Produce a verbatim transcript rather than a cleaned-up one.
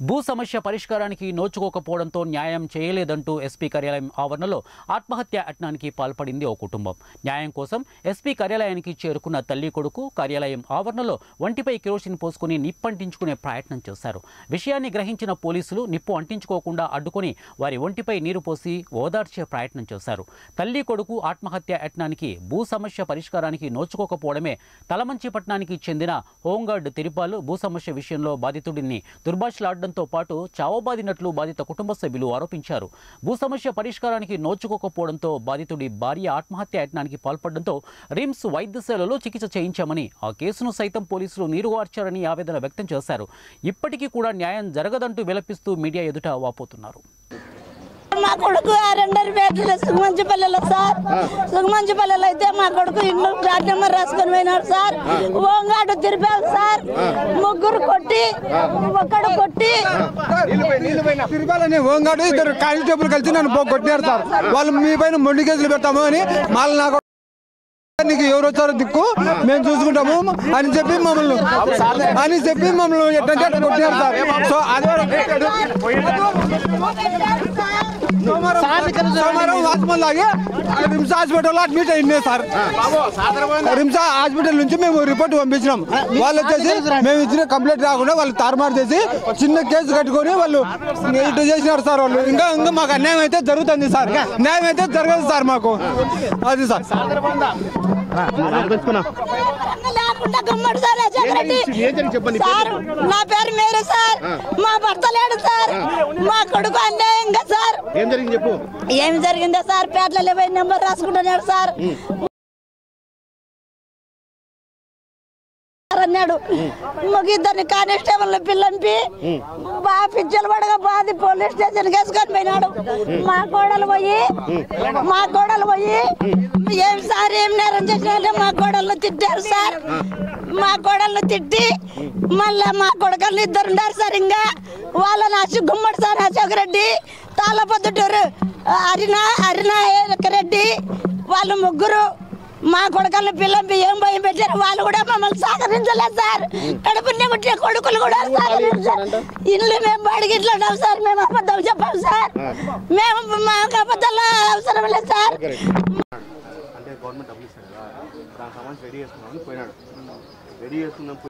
భూ సమస్య పరిష్కారానికి నోచుకోకపోవడంతో న్యాయం చేయలేదంటూ ఎస్పీ కార్యాలయం ఆవరణలో ఆత్మహత్య యత్నానికి పాల్పడింది ఓ కుటుంబం. న్యాయం కోసం ఎస్పీ కార్యాలయానికి చేరుకున్న తల్లి కొడుకు కార్యాలయం ఆవరణలో ఒంటిపై కిరోసిన్ పోసుకుని నిప్పంటించుకునే ప్రయత్నం చేశారు. విషయాన్ని గ్రహించిన పోలీసులు నిప్పు అంటించుకోకుండా అడ్డుకొని వారి ఒంటిపై నీరు పోసి ఓదార్చే ప్రయత్నం చేశారు. తల్లి కొడుకు ఆత్మహత్య యత్నానికి భూ సమస్య పరిష్కారానికి నోచుకోకపోవడమే తలమంచిపట్నానికి చెందిన హోంగార్డ్ తిరుపాలు భూ సమస్య విషయంలో బాధితుడిని దుర్భాషలాడడంతో పాటు చావబాదినట్లు బాధిత కుటుంబ సభ్యులు ఆరోపించారు. భూ సమస్య పరిష్కారానికి నోచుకోకపోవడంతో బాధితుడి భార్య ఆత్మహత్య యత్నానికి పాల్పడడంతో రిమ్స్ వైద్యశాలలో చికిత్స చేయించామని, ఆ కేసును సైతం పోలీసులు నీరుగార్చారని ఆవేదన వ్యక్తం చేశారు. ఇప్పటికీ కూడా న్యాయం జరగదంటూ విలపిస్తూ మీడియా ఎదుట వాపోతున్నారు. మా కొడుకు రెండరు పేటలు సుగమంచిపల్లెలో సార్ సుగమంచిపల్లెలో అయితే మా కొడుకు ఇల్లు ఫ్లాట్ నెంబర్ రాసుకొని పోయినాడు సార్. ఓంగాడు తిరిపారు సార్. ముగ్గురు కొట్టి ఒక్కడు కొట్టి తిరుపాలని ఓంగాడు ఇద్దరు కానిస్టేబుల్ కలిసి నన్ను కొట్టినారు సార్. వాళ్ళు మీ పైన మొండి కేసులు పెడతాము అని మళ్ళీ నాకు నీకు ఎవరు వచ్చారో దిక్కు మేము చూసుకుంటాము అని చెప్పి మమ్మల్ని అని చెప్పి మమ్మల్ని ఎట్లంటే అట్లా కొట్టినారు సార్. సో అదే సోమవారం హాస్పిటల్ లాగే రిమ్స్ హాస్పిటల్లో అడ్మిట్ అయింది సార్. రిమ్స్ హాస్పిటల్ నుంచి మేము రిపోర్ట్ పంపించినాం. వాళ్ళు వచ్చేసి మేము ఇచ్చిన కంప్లైంట్ రాకుండా వాళ్ళు తారుమారు చేసి చిన్న కేసు కట్టుకొని వాళ్ళు ఇటు చేసినారు సార్. వాళ్ళు ఇంకా ఇంకా మాకు అన్యాయం అయితే జరుగుతుంది సార్. న్యాయం అయితే జరగదు సార్ మాకు. అది సార్ నా పేరు మేరే సార్. మా భర్త లేడు సార్. మా కొడుకు అన్యాయంగా సార్. ఏం జరిగిందో సార్ పేటలో ఇరవై నెంబర్ రాసుకుంటున్నాడు సార్ అన్నాడు. ఇద్దరిని కానిస్టేబుల్ పిల్లంపి బాగా పిచ్చలు పడగా బాధి పోలీస్ స్టేషన్ వేసుకొని పోయినాడు. మా కోడలు పోయి మా కోడలు పోయి ఏం సార్ ఏం నేరం చేసినా మా కోడలను తిట్టారు సార్. మా కోడలను తిట్టి మళ్ళా మా కొడుకలు ఇద్దరు ఉన్నారు సార్. ఇంకా వాళ్ళని అశోక్ గుమ్మడి సార్ అశోక్ రెడ్డి తాళపొద్దుటూరు అరినా అరినా రెడ్డి వాళ్ళు ముగ్గురు మా కొడుకల్ని పిల్లంపి ఏం భయం పెట్టారు. వాళ్ళు కూడా మమ్మల్ని సహకరించలేదు సార్. కడుపునే పుట్టిన కొడుకులు కూడా సహకరించారు. ఇల్లు మేము బాడికి ఇట్లా ఉన్నాం సార్. మేము అబద్ధం చెప్పాం సార్. మేము మాకు అబద్ధాలు అవసరం లేదు సార్. అంటే గవర్నమెంట్